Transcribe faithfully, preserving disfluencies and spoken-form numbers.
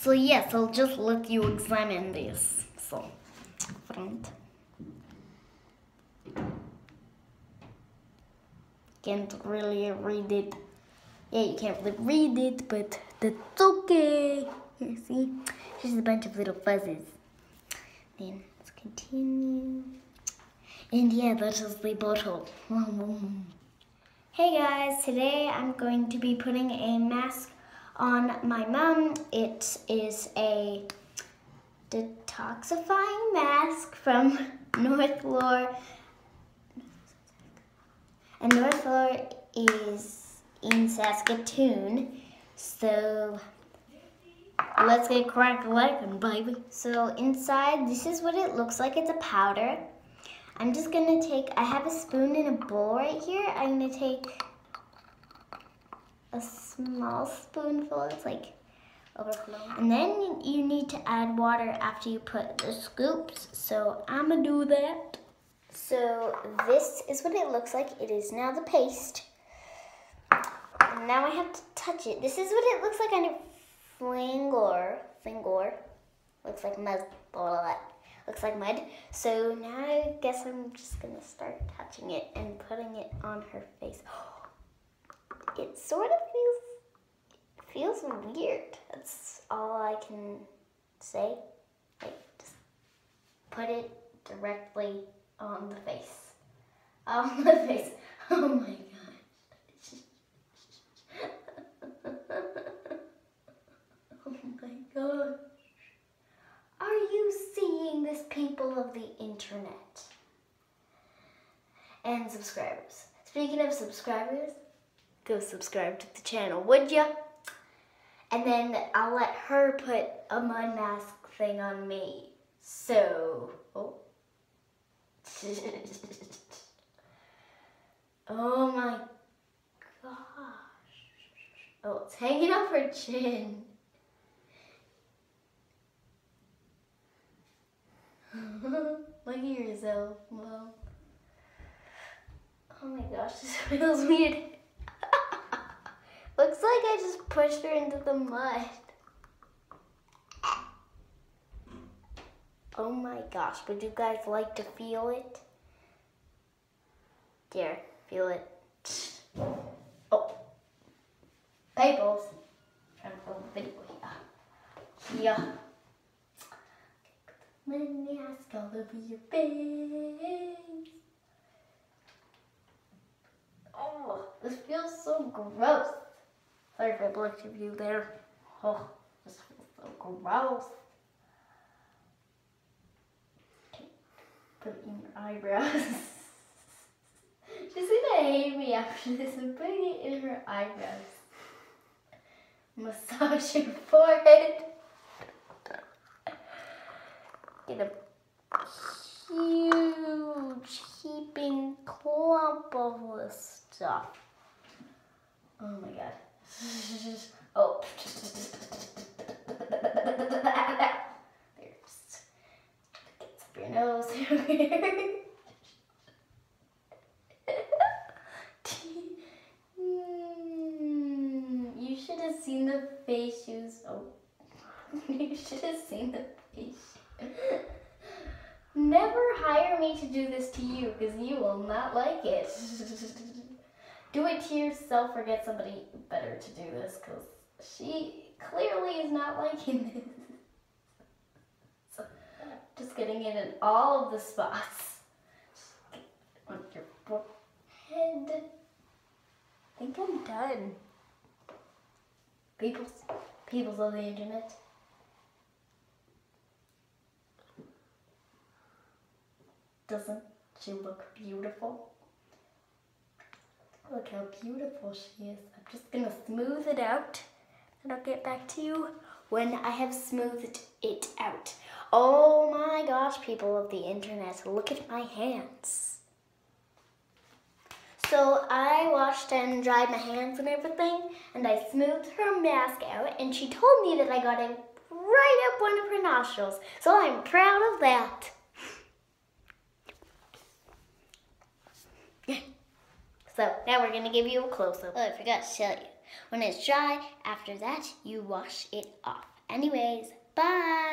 So yes, I'll just let you examine this. So, front. Can't really read it. Yeah, you can't really read it, but that's okay. Here, see? Just a bunch of little fuzzes. Then let's continue. And yeah, that is the bottle. Hey guys, today I'm going to be putting a mask on my mom. It is a detoxifying mask from North Lore. And North Lore is in Saskatoon. So let's get crack-a-lackin', baby. So inside, this is what it looks like. It's a powder. I'm just gonna take, I have a spoon and a bowl right here. I'm gonna take a small spoonful. It's like overflowing. And then you need to add water after you put the scoops. So I'm gonna do that. So this is what it looks like. It is now the paste. And now I have to touch it. This is what it looks like on your finger. Finger. Looks like mud. Looks like mud. So now I guess I'm just gonna start touching it and putting it on her face. It sort of feels, feels weird. That's all I can say. Like, just put it directly on the face. On the face. Oh my gosh. Oh my gosh. Are you seeing this, people of the internet? And subscribers. Speaking of subscribers, go subscribe to the channel, would ya? And then I'll let her put a mud mask thing on me. So, oh. Oh my gosh. Oh, it's hanging off her chin. Look at yourself, Mom. Oh my gosh, this feels weird. Looks like I just pushed her into the mud. Oh my gosh, would you guys like to feel it? Here, feel it. Oh. Papers. Trying to film the video here. Yeah. Mask all over your face. Oh, this feels so gross. Sorry if I blocked your view there. Oh, this feels so gross. Okay, put it in your eyebrows. She's gonna hate me after this. I'm putting it in her eyebrows. Massage your forehead. Get a huge heaping clump of this stuff. Oh my god. Oh. There's get up your nose here. You should have seen the face she was. Oh. You should have seen the face. Never hire me to do this to you, because you will not like it. Do it to yourself or get somebody better to do this, because she clearly is not liking this. So, just getting it in all of the spots. On your forehead. I think I'm done. Peoples, peoples of the internet. Doesn't she look beautiful? Look how beautiful she is. I'm just gonna smooth it out and I'll get back to you when I have smoothed it out. Oh my gosh, people of the internet, look at my hands. So I washed and dried my hands and everything, and I smoothed her mask out, and she told me that I got it right up one of her nostrils. So I'm proud of that. So now we're gonna give you a close-up. Oh, I forgot to tell you. When it's dry, after that, you wash it off. Anyways, bye.